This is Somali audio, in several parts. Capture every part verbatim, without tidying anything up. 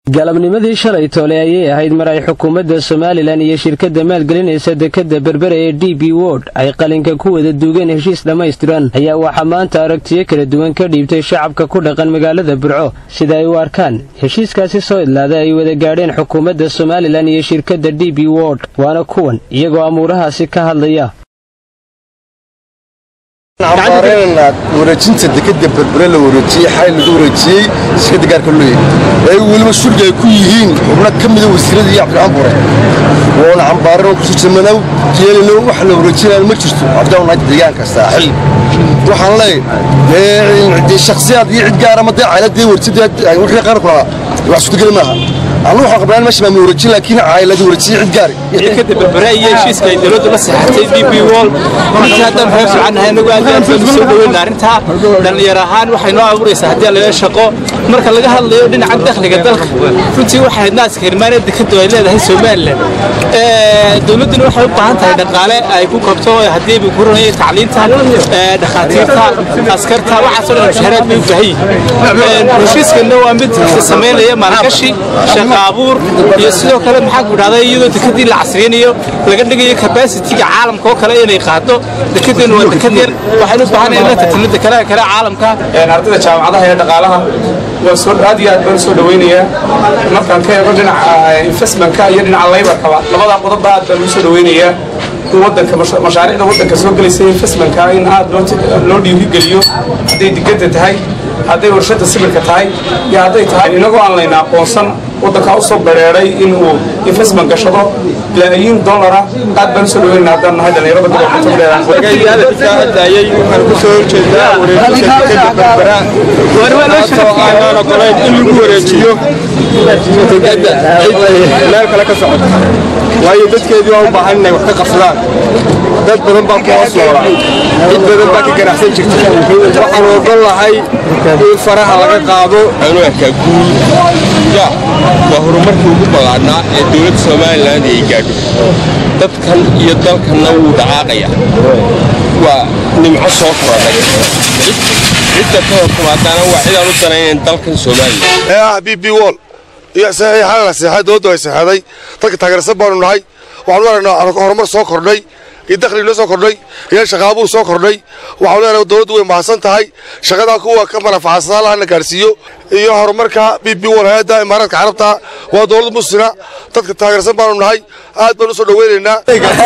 galabnimadii shalay toole ayay ahayd mar ay xukuumadda Somaliland iyo shirkadda maalgelinaysa dekadda berbera ee D B World ay qalinka ku wada duugeen heshiis dhammaystiran ayaa waxaa maanta aragtiyo kala duwan ka dhiibtay shacabka ku dhaqan magaalada Burco sida ay u arkaan heshiiskaasi soo idlaaday ay wada gaadheen xukuumadda Somaliland iyo shirkadda D B World waana kuwan iyagoo amuurahaasi ka hadlaya عمارنا ورجين صدقت بالبرة لورجي حال لورجي سكت قار كله أي والمسؤول جاي كويهين وبنا كم ذو السرد يعبر عمره وأنا عمارنا وكسر منو جيل لو وحنا ورجينا المجلس عبدالله نادي ديان كساحل وحنا لي دي الشخصيات يعد قارة مضيع على دي ورجي وحنا قارك وعشت كلمها الله قبلان مش من ورجي لكن عائلة ورجي عد قاري كده بالبرة يشيس كي دلوقتي بس حتى دي بي وول هذا مهم عنها نقول سودوينا أنتها لأن يراهن وحنا أوريس هدي على الشقاء مركز لقى هلا يودين عند دخل قدلك فنتي واحد ناس كرمان دكتور إلى ده سومال دولتنا واحد بعنتها دقالة يكون كبتوا هدي بيكونوا هي تعليمتها دخاتيرها أسكرتها وحصل مشهرات من فهي وشيس كنا وامد في السماء اللي ماركشي شقابور يسلو كلام حق وهذا يدو دكتور العصرينيو لكن دقيقة كباسيتي عالم كوكلا اللي يخاطو دكتور ودكتور واحد بعناه إلا تتلمذ كلا كلا عالم كا يعني أردنا شام عضها هي دقالها وصور هذه بنسود وينية مثلا كي يقولون إنفسمن كا يدنا على الليبر كوا لبضع قطب بعد بنسود وينية ودك مشاريع ودك سوق اللي سين إنفسمن كا إن هذا لود لود يهجليو هذه دقت هاي هذه ورشة السبل كتاي يا هذه تاي نقول عن لنا قوسن ودك أوصل بريري إنه إنفسمن كشطة ملايين دولار قد بنسود وين هذا هذا اللي ربط قطب ده جاي هذا فكرة دايي وكسور كذا وريش كذا برا أنا قلت إنه وريشيو لا كلا كسر وهي تذكر يوم بعدنا وقت قفلان dad badan baa ku asoola dad badan baa ka ganacsan jirtay waxaan ogolahay in faraha laga qaado anuu ka guul ya waa horumarkii ugu balaadnaa ee dawladda Soomaaliland ay gaadho dadkan iyo dalkana wuu dhaqaaqaya waa nimco soo korodhay cidda ka hormaadana waa cidaan u danayn dalkan Soomaaliland ee B B World iyo saxiixana saxiixadoodu ay saxaday dadka taageersan baan nahay waxaan waraynaa horumar soo kordhay dakhli loo soo kordhay iyo shaqaabuur soo kordhay waxa leeyahay dawladdu way mahadsan tahay shaqada kuwa ka manafacsan la gaarsiiyo iyo horumarka B B World hay'adda Imaaraadka Carabta waa dawlad muslima dadka taageersan baan nahay aad baan u soo dhaweynaynaa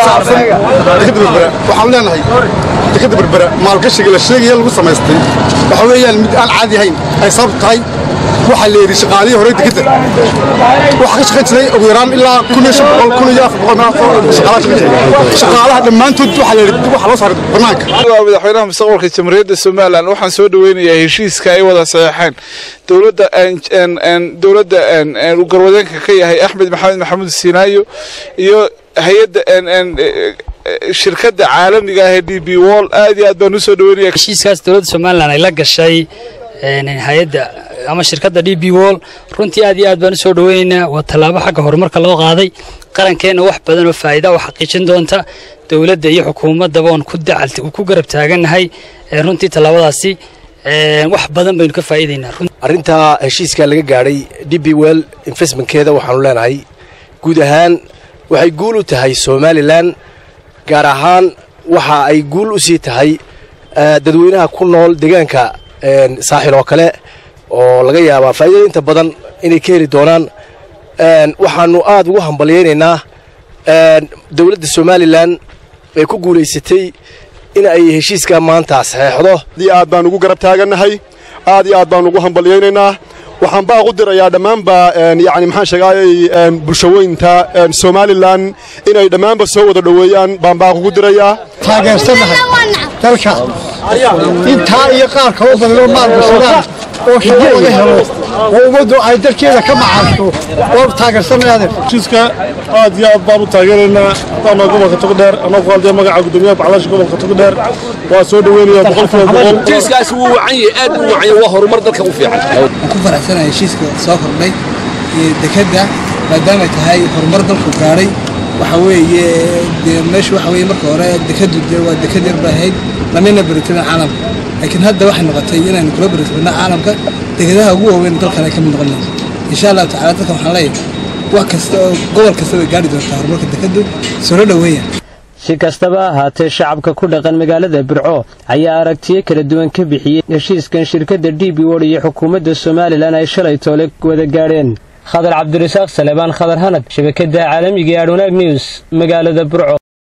waxaan leenahay dekada berbera maalgashiga la sheegay lagu sameystay waxa weeyaan mid aan caadi ahayn ay sababtay waxa la yiri shaqaalihi hore dekada waxa ka shaqeeyay ugu yaraan ilaa kun iyo shan boqol kun iyo afar boqol shaqaalaha shaqaalaha dhamaantood waxa la yiri waxa loo saaray barnaamijka madaxweynaha mustaqbalka jamhuuriyadda Soomaaliland waxaan soo dhaweynayaa heshiiska ay wada saxeexeen dawladda aan aan dawladda aan u garwadeenka ka yahay Axmed Maxamed Maxamuud Siinaayo iyo hay'adda aan aan shirkadda caalamiga ah ee D B World aad iyo aad baan u soo dhaweynayaa heshiiskaas dawladda Soomaaliland ay la gashay hay'adda ama shirkadda D B World runtii aad iyo aad baan u soo dhaweynaynaa waa talaabo xagga horumarka loo qaaday qarankeena wax badan oo faa'iido u xaqiijin doonta dawladda iyo xukuumadda baan ku dacaltay ku garab taaganahay runtii talaabadaasi wax badan baynu ka faa'iideynaa arinta heshiiska laga gaaray D B World investmentkeeda waxaanu leenahay guud ahaan waxay guul u tahay Somaliland gaar ahaan waxa ay guul u sii tahay dadweynaha ku nool deegaanka saaxil oo kale oo laga yaabo faa'iido inta badan inay ka heli doonaan een waxaanu aad ugu hambalyeeynaa een dawladda Somaliland ay ku guuleysatay in ay heshiiska maanta saxeexdo di aad baan ugu garab taaganahay aad iyo aad baan ugu hambalyeeynaa waxaan baa ugu dirayaa dhamaanba yaani maxaan sheegay bulshooyinka Somaliland inay dhamaanba soo wada dhaweeyaan baan baa ugu dirayaa taageersanahay dalka inta iyo qaar ka badan oo maalgashan oo shaqo laga helo oo umadu ay dalkeeda ka macaasho oo taageersanahay heshiiska aad iyo aad baan u taageeranaa ama gobolka Togdheer ama qolada magaca gudoomiyaha Baclash gobolka Togdheer waa soo dhaweynaya boqolkiiba boqol heshiiskaas wuu wacan yahay aad u wacan waa horumar dalka u fiican ku faraxsanahay heshiiska soo kordhay ee dekada maadaama ay tahay horumar dalku gaaray waxa weeye meesha waxa weeye marka hore dekadu waa dekad yar baahayd lamina baritaan caalamka laakiin hadda waxa noqotay inaan kula baritaan caalamka dekadaha ugu waaweyn dalka ay ka mid noqonayaan insha Allah taala dadka waxaan leeyahay wax kasta oo gobol kasta way gaari doontaa horumarka dekadu soo dhaweeya si kastaba ahaatee shacabka ku dhaqan magaalada Burco ayaa aragtiyo kala duwan ka bixiyay heshiiskan shirkadda D B World iyo xukuumadda Soomaaliland ay shalay toole wada gaareen Khadar Cabdirasaaq Salebaan Khadar Hanad shabakada caalamiga ee Aduna News magaalada Burco.